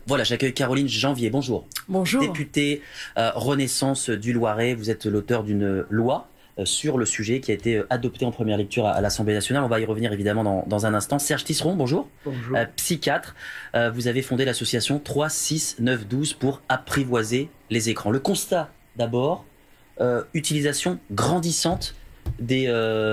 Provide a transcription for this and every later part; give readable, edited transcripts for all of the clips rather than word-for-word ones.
Voilà, j'accueille Caroline Janvier. Bonjour. Bonjour. Députée Renaissance du Loiret, vous êtes l'auteur d'une loi sur le sujet qui a été adoptée en première lecture à l'Assemblée nationale. On va y revenir évidemment dans un instant. Serge Tisseron, bonjour. Bonjour. Psychiatre, vous avez fondé l'association 3, 6, 9, 12 pour apprivoiser les écrans. Le constat d'abord, utilisation grandissante des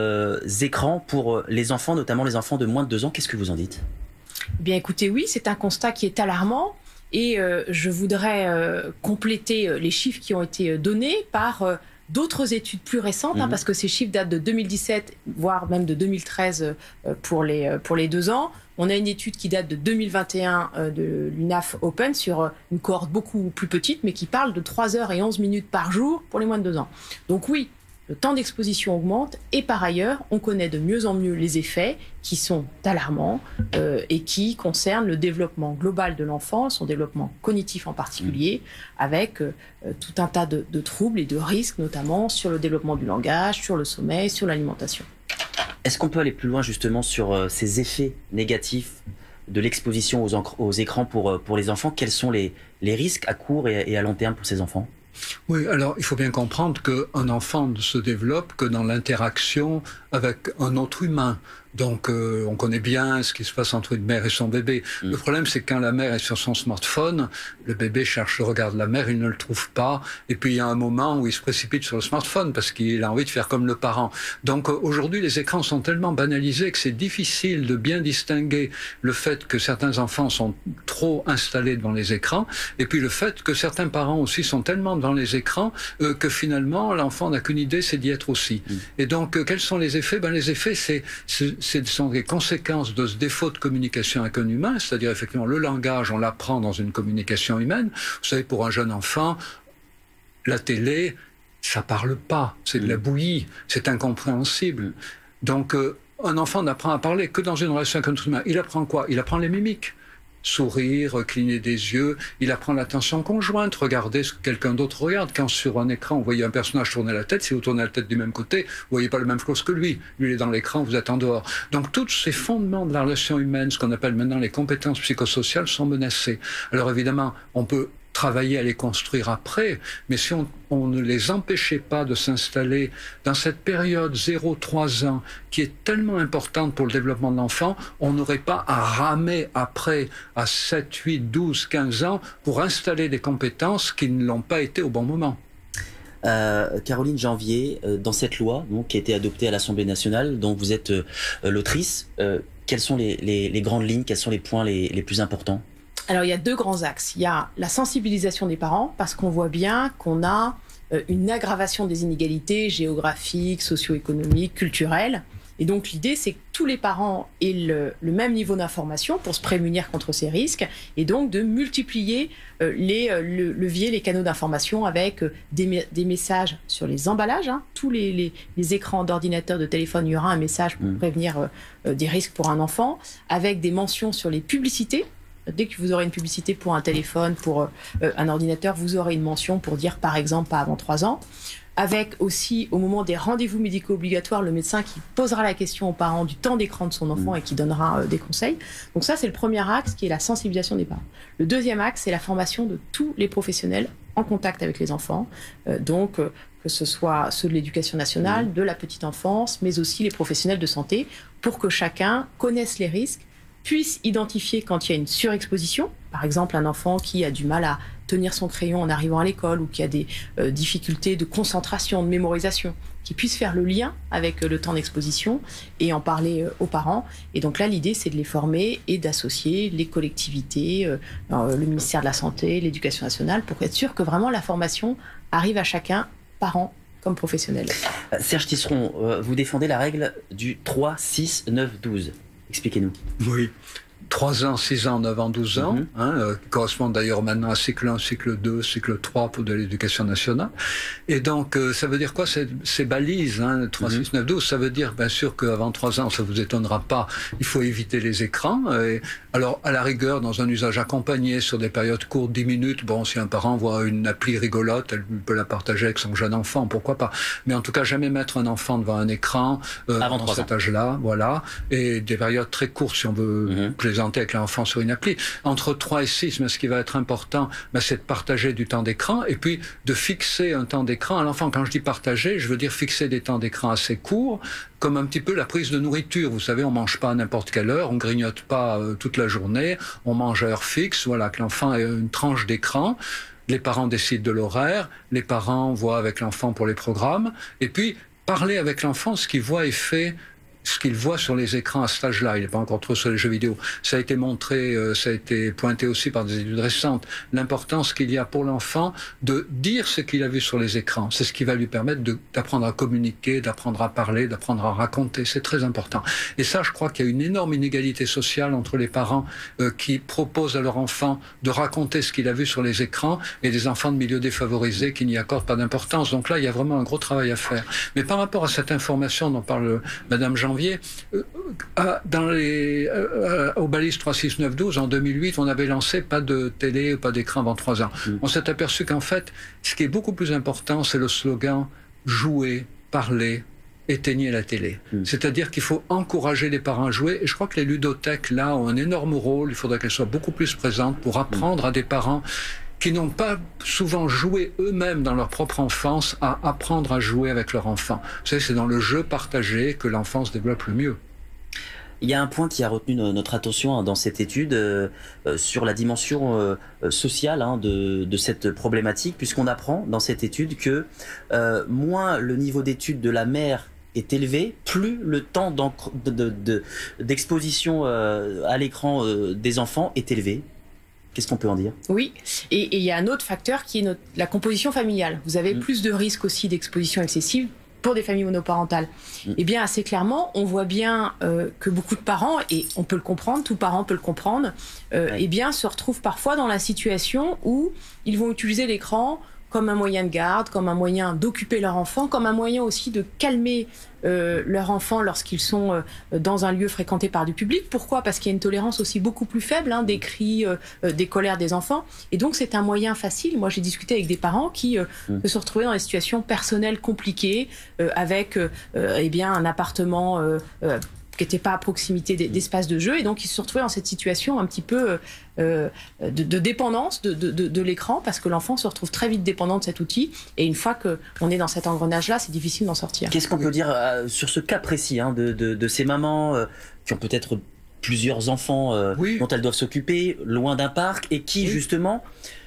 écrans pour les enfants, notamment les enfants de moins de 2 ans. Qu'est-ce que vous en dites ? Eh bien écoutez, oui, c'est un constat qui est alarmant et je voudrais compléter les chiffres qui ont été donnés par d'autres études plus récentes, parce que ces chiffres datent de 2017, voire même de 2013 pour les 2 ans. On a une étude qui date de 2021 de l'UNAF Open sur une cohorte beaucoup plus petite, mais qui parle de 3 heures et 11 minutes par jour pour les moins de 2 ans. Donc oui, le temps d'exposition augmente et par ailleurs, on connaît de mieux en mieux les effets qui sont alarmants et qui concernent le développement global de l'enfant, son développement cognitif en particulier, avec tout un tas de troubles et de risques, notamment sur le développement du langage, sur le sommeil, sur l'alimentation. Est-ce qu'on peut aller plus loin justement sur ces effets négatifs de l'exposition aux écrans pour les enfants? Quels sont les risques à court et à long terme pour ces enfants? Oui, alors il faut bien comprendre qu'un enfant ne se développe que dans l'interaction avec un autre humain. Donc on connaît bien ce qui se passe entre une mère et son bébé. Le problème, c'est que quand la mère est sur son smartphone, le bébé cherche le regard de la mère, il ne le trouve pas. Et puis il y a un moment où il se précipite sur le smartphone parce qu'il a envie de faire comme le parent. Donc aujourd'hui, les écrans sont tellement banalisés que c'est difficile de bien distinguer le fait que certains enfants sont trop installés devant les écrans et puis le fait que certains parents aussi sont tellement devant les écrans que finalement l'enfant n'a qu'une idée, c'est d'y être aussi. Et donc quels sont les effets? Les effets, ce sont des conséquences de ce défaut de communication avec un humain, c'est-à-dire effectivement le langage, on l'apprend dans une communication humaine. Vous savez, pour un jeune enfant, la télé, ça parle pas, c'est de la bouillie, c'est incompréhensible. Donc un enfant n'apprend à parler que dans une relation avec un autre humain. Il apprend quoi? Il apprend les mimiques. Sourire, cligner des yeux, il apprend l'attention conjointe, regarder ce que quelqu'un d'autre regarde. Quand sur un écran, vous voyez un personnage tourner la tête, si vous tournez la tête du même côté, vous voyez pas la même chose que lui. Lui, il est dans l'écran, vous êtes en dehors. Donc, tous ces fondements de la relation humaine, ce qu'on appelle maintenant les compétences psychosociales, sont menacés. Alors, évidemment, on peut travailler à les construire après, mais si on ne les empêchait pas de s'installer dans cette période 0-3 ans qui est tellement importante pour le développement de l'enfant, on n'aurait pas à ramer après à 7, 8, 12, 15 ans pour installer des compétences qui ne l'ont pas été au bon moment. Caroline Janvier, dans cette loi donc, qui a été adoptée à l'Assemblée nationale, dont vous êtes l'autrice, quelles sont les grandes lignes, quels sont les points les plus importants? Alors, il y a 2 grands axes. Il y a la sensibilisation des parents, parce qu'on voit bien qu'on a une aggravation des inégalités géographiques, socio-économiques, culturelles. Et donc, l'idée, c'est que tous les parents aient le même niveau d'information pour se prémunir contre ces risques, et donc de multiplier les leviers, les canaux d'information avec des messages sur les emballages. Tous les écrans d'ordinateur, de téléphone, il y aura un message pour prévenir des risques pour un enfant, avec des mentions sur les publicités. Dès que vous aurez une publicité pour un téléphone, pour un ordinateur, vous aurez une mention pour dire, par exemple, pas avant 3 ans. Avec aussi, au moment des rendez-vous médicaux obligatoires, le médecin qui posera la question aux parents du temps d'écran de son enfant et qui donnera des conseils. Donc ça, c'est le premier axe qui est la sensibilisation des parents. Le deuxième axe, c'est la formation de tous les professionnels en contact avec les enfants. Donc, que ce soit ceux de l'éducation nationale, de la petite enfance, mais aussi les professionnels de santé, pour que chacun connaisse les risques, puisse identifier quand il y a une surexposition, par exemple un enfant qui a du mal à tenir son crayon en arrivant à l'école ou qui a des difficultés de concentration, de mémorisation, qui puisse faire le lien avec le temps d'exposition et en parler aux parents. Et donc là, l'idée, c'est de les former et d'associer les collectivités, le ministère de la Santé, l'éducation nationale, pour être sûr que vraiment la formation arrive à chacun, parents comme professionnels. Serge Tisseron, vous défendez la règle du 3, 6, 9, 12. Expliquez-nous. Oui. 3 ans, 6 ans, 9 ans, 12 ans, correspondent d'ailleurs maintenant à cycle 1, cycle 2, cycle 3 pour de l'éducation nationale. Et donc, ça veut dire quoi ces balises, 3, 6, 9, 12, ça veut dire bien sûr qu'avant 3 ans, ça vous étonnera pas, il faut éviter les écrans. Et, alors, à la rigueur, dans un usage accompagné sur des périodes courtes, 10 minutes, bon, si un parent voit une appli rigolote, elle peut la partager avec son jeune enfant, pourquoi pas. Mais en tout cas, jamais mettre un enfant devant un écran avant dans cet âge-là, voilà. Et des périodes très courtes, si on veut plaisanter avec l'enfant sur une appli. Entre 3 et 6, mais ce qui va être important, c'est de partager du temps d'écran et puis de fixer un temps d'écran à l'enfant. Quand je dis partager, je veux dire fixer des temps d'écran assez courts, comme un petit peu la prise de nourriture. Vous savez, on mange pas à n'importe quelle heure, on grignote pas toute la journée, on mange à heure fixe, voilà, que l'enfant ait une tranche d'écran. Les parents décident de l'horaire, les parents voient avec l'enfant pour les programmes, et puis parler avec l'enfant ce qu'il voit et fait, ce qu'il voit sur les écrans à cet âge-là. Il n'est pas encore trop sur les jeux vidéo. Ça a été montré, ça a été pointé aussi par des études récentes, l'importance qu'il y a pour l'enfant de dire ce qu'il a vu sur les écrans. C'est ce qui va lui permettre d'apprendre à communiquer, d'apprendre à parler, d'apprendre à raconter. C'est très important. Et ça, je crois qu'il y a une énorme inégalité sociale entre les parents qui proposent à leur enfant de raconter ce qu'il a vu sur les écrans et des enfants de milieux défavorisés qui n'y accordent pas d'importance. Donc là, il y a vraiment un gros travail à faire. Mais par rapport à cette information dont parle Madame Janvier, au balise 36912 en 2008, on avait lancé pas de télé, pas d'écran avant 3 ans. On s'est aperçu qu'en fait, ce qui est beaucoup plus important, c'est le slogan « Jouer, parler, éteignez la télé ». C'est-à-dire qu'il faut encourager les parents à jouer. Et je crois que les ludothèques, là, ont un énorme rôle. Il faudrait qu'elles soient beaucoup plus présentes pour apprendre à des parents qui n'ont pas souvent joué eux-mêmes dans leur propre enfance à apprendre à jouer avec leur enfant. Vous savez, c'est dans le jeu partagé que l'enfant se développe le mieux. Il y a un point qui a retenu notre attention dans cette étude sur la dimension sociale de cette problématique, puisqu'on apprend dans cette étude que moins le niveau d'études de la mère est élevé, plus le temps d'exposition à l'écran des enfants est élevé. Qu'est-ce qu'on peut en dire? Oui, et il y a un autre facteur qui est la composition familiale. Vous avez plus de risques aussi d'exposition excessive pour des familles monoparentales. Eh bien, assez clairement, on voit bien que beaucoup de parents, et on peut le comprendre, tout parent peut le comprendre, eh bien, se retrouvent parfois dans la situation où ils vont utiliser l'écran comme un moyen de garde, comme un moyen d'occuper leur enfant, comme un moyen aussi de calmer leur enfant lorsqu'ils sont dans un lieu fréquenté par du public. Pourquoi? Parce qu'il y a une tolérance aussi beaucoup plus faible des cris, des colères des enfants. Et donc c'est un moyen facile. Moi j'ai discuté avec des parents qui se sont retrouvés dans des situations personnelles compliquées, avec eh bien un appartement qui n'était pas à proximité d'espaces de jeu, et donc ils se sont retrouvés dans cette situation un petit peu de dépendance de l'écran, parce que l'enfant se retrouve très vite dépendant de cet outil, et une fois qu'on est dans cet engrenage-là, c'est difficile d'en sortir. Qu'est-ce qu'on peut dire sur ce cas précis de ces mamans qui ont peut-être plusieurs enfants dont elles doivent s'occuper, loin d'un parc, et qui justement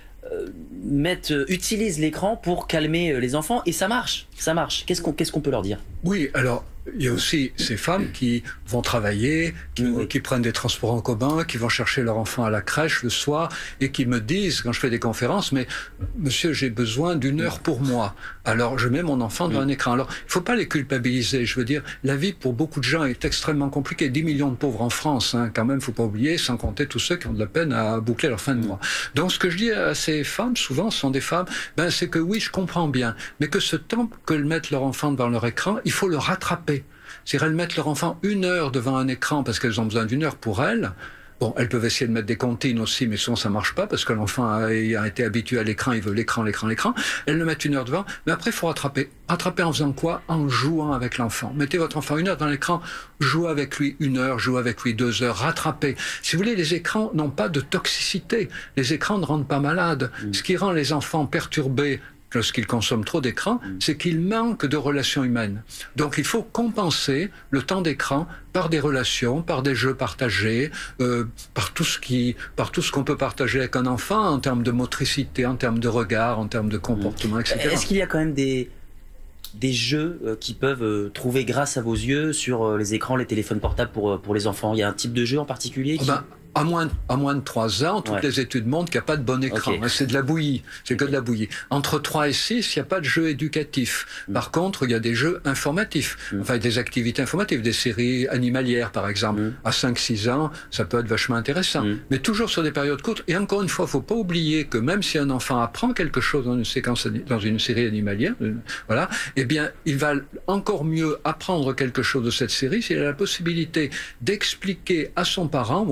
utilisent l'écran pour calmer les enfants, et ça marche, ça marche. Qu'est-ce qu'on peut leur dire? Oui, alors il y a aussi ces femmes qui vont travailler, qui prennent des transports en commun, qui vont chercher leur enfant à la crèche le soir et qui me disent, quand je fais des conférences, mais monsieur, j'ai besoin d'une heure pour moi. Alors je mets mon enfant devant un écran. Alors il ne faut pas les culpabiliser. Je veux dire, la vie pour beaucoup de gens est extrêmement compliquée. 10 millions de pauvres en France, quand même, il ne faut pas oublier, sans compter tous ceux qui ont de la peine à boucler leur fin de mois. Donc ce que je dis à ces femmes, souvent ce sont des femmes, c'est que oui, je comprends bien, mais que ce temps qu'elles mettent leur enfant devant leur écran, il faut le rattraper. Si elles mettent leur enfant 1 heure devant un écran parce qu'elles ont besoin d'1 heure pour elles, bon, elles peuvent essayer de mettre des comptines aussi, mais souvent ça marche pas parce que l'enfant a été habitué à l'écran, il veut l'écran. Elles le mettent 1 heure devant, mais après il faut rattraper. Rattraper en faisant quoi? En jouant avec l'enfant. Mettez votre enfant 1 heure dans l'écran, jouez avec lui 1 heure, jouez avec lui 2 heures, rattrapez. Si vous voulez, les écrans n'ont pas de toxicité. Les écrans ne rendent pas malades. Ce qui rend les enfants perturbés lorsqu'ils consomment trop d'écran, c'est qu'ils manquent de relations humaines. Donc il faut compenser le temps d'écran par des relations, par des jeux partagés, par tout ce qu'on peut partager avec un enfant en termes de motricité, en termes de regard, en termes de comportement, etc. Est-ce qu'il y a quand même des jeux qui peuvent trouver grâce à vos yeux sur les écrans, les téléphones portables pour les enfants? Il y a un type de jeu en particulier qui... À moins de 3 ans, toutes les études montrent qu'il n'y a pas de bon écran. C'est de la bouillie. C'est que de la bouillie. Entre 3 et 6, il n'y a pas de jeu éducatif. Par contre, il y a des jeux informatifs. Enfin, des activités informatives, des séries animalières, par exemple. À 5-6 ans, ça peut être vachement intéressant. Mais toujours sur des périodes courtes. Et encore une fois, il ne faut pas oublier que même si un enfant apprend quelque chose dans une série animalière, voilà, eh bien, il va encore mieux apprendre quelque chose de cette série s'il a la possibilité d'expliquer à son parent ou un frère ou une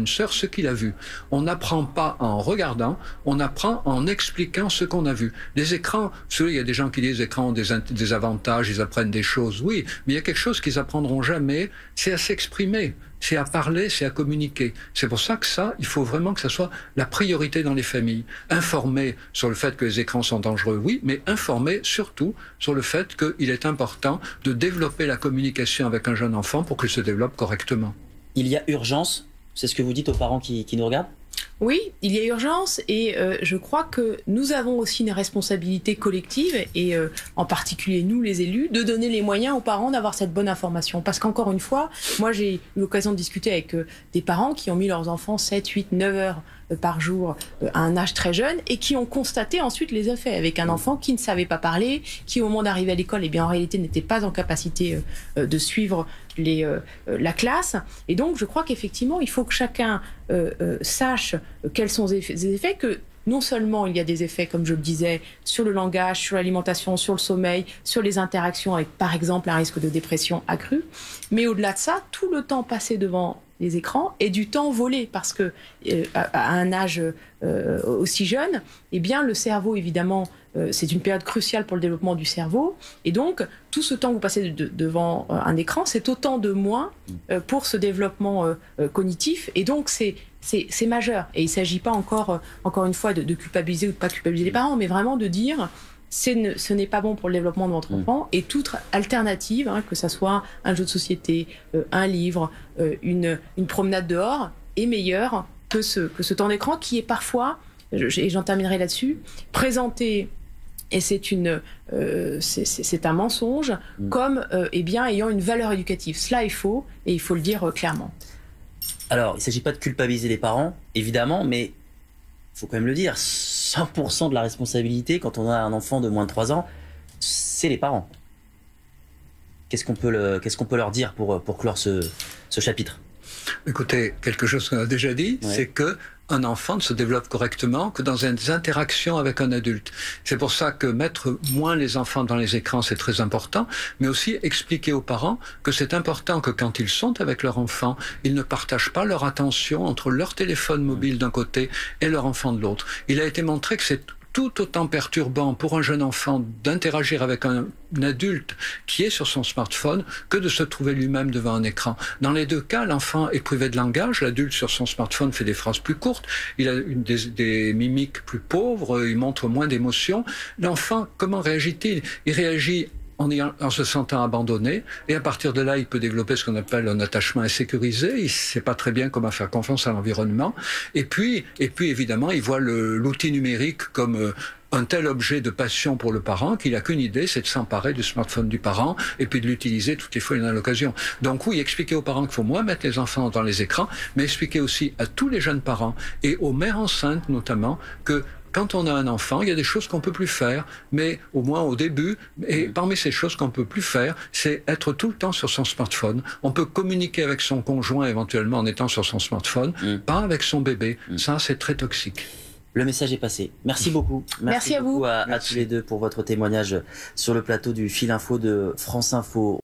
une sœur ce qu'il a vu. On n'apprend pas en regardant, on apprend en expliquant ce qu'on a vu. Les écrans, il y a des gens qui disent les écrans ont des avantages, ils apprennent des choses, oui, mais il y a quelque chose qu'ils apprendront jamais, c'est à s'exprimer. C'est à parler, c'est à communiquer. C'est pour ça que il faut vraiment que ça soit la priorité dans les familles. Informer sur le fait que les écrans sont dangereux, oui, mais informer surtout sur le fait qu'il est important de développer la communication avec un jeune enfant pour qu'il se développe correctement. Il y a urgence, c'est ce que vous dites aux parents qui nous regardent? Oui, il y a urgence et je crois que nous avons aussi une responsabilité collective et en particulier nous les élus, de donner les moyens aux parents d'avoir cette bonne information. Parce qu'encore une fois, moi j'ai eu l'occasion de discuter avec des parents qui ont mis leurs enfants 7, 8, 9 heures par jour à un âge très jeune et qui ont constaté ensuite les effets avec un enfant qui ne savait pas parler, qui au moment d'arriver à l'école, eh bien en réalité n'était pas en capacité de suivre la classe. Et donc je crois qu'effectivement il faut que chacun sache quels sont les effets, que non seulement il y a des effets, comme je le disais, sur le langage, sur l'alimentation, sur le sommeil, sur les interactions avec par exemple un risque de dépression accru, mais au-delà de ça, tout le temps passé devant les écrans et du temps volé, parce que à un âge aussi jeune, eh bien le cerveau évidemment c'est une période cruciale pour le développement du cerveau, et donc tout ce temps que vous passez devant un écran, c'est autant de moins pour ce développement cognitif, et donc c'est majeur. Et il ne s'agit pas encore une fois de culpabiliser ou de pas culpabiliser les parents, mais vraiment de dire ce n'est pas bon pour le développement de votre enfant, et toute alternative, que ça soit un jeu de société, un livre, une promenade dehors, est meilleure que ce temps d'écran qui est parfois, et j'en terminerai là-dessus, présenté, et c'est un mensonge, comme ayant une valeur éducative. Cela il faut le dire clairement. Alors, il ne s'agit pas de culpabiliser les parents, évidemment, mais il faut quand même le dire, 100% de la responsabilité, quand on a un enfant de moins de 3 ans, c'est les parents. Qu'est-ce qu'on peut leur dire pour clore ce chapitre? Écoutez, quelque chose qu'on a déjà dit, ouais. C'est que un enfant ne se développe correctement que dans des interactions avec un adulte. C'est pour ça que mettre moins les enfants dans les écrans, c'est très important, mais aussi expliquer aux parents que c'est important que quand ils sont avec leur enfant, ils ne partagent pas leur attention entre leur téléphone mobile d'un côté et leur enfant de l'autre. Il a été montré que c'est tout autant perturbant pour un jeune enfant d'interagir avec un adulte qui est sur son smartphone que de se trouver lui-même devant un écran. Dans les deux cas, l'enfant est privé de langage, l'adulte sur son smartphone fait des phrases plus courtes, il a des mimiques plus pauvres, il montre moins d'émotions. L'enfant, comment réagit-il? Il réagit en se sentant abandonné, et à partir de là, il peut développer ce qu'on appelle un attachement insécurisé, il ne sait pas très bien comment faire confiance à l'environnement, et puis évidemment, il voit l'outil numérique comme un tel objet de passion pour le parent qu'il n'a qu'une idée, c'est de s'emparer du smartphone du parent et puis de l'utiliser toutes les fois qu'il en a l'occasion. Donc oui, expliquer aux parents qu'il faut moins mettre les enfants dans les écrans, mais expliquer aussi à tous les jeunes parents et aux mères enceintes notamment que quand on a un enfant, il y a des choses qu'on peut plus faire, mais au moins au début, et parmi ces choses qu'on peut plus faire, c'est être tout le temps sur son smartphone. On peut communiquer avec son conjoint éventuellement en étant sur son smartphone, pas avec son bébé. Ça, c'est très toxique. Le message est passé. Merci beaucoup. Merci à vous. À tous les deux pour votre témoignage sur le plateau du Fil Info de France Info.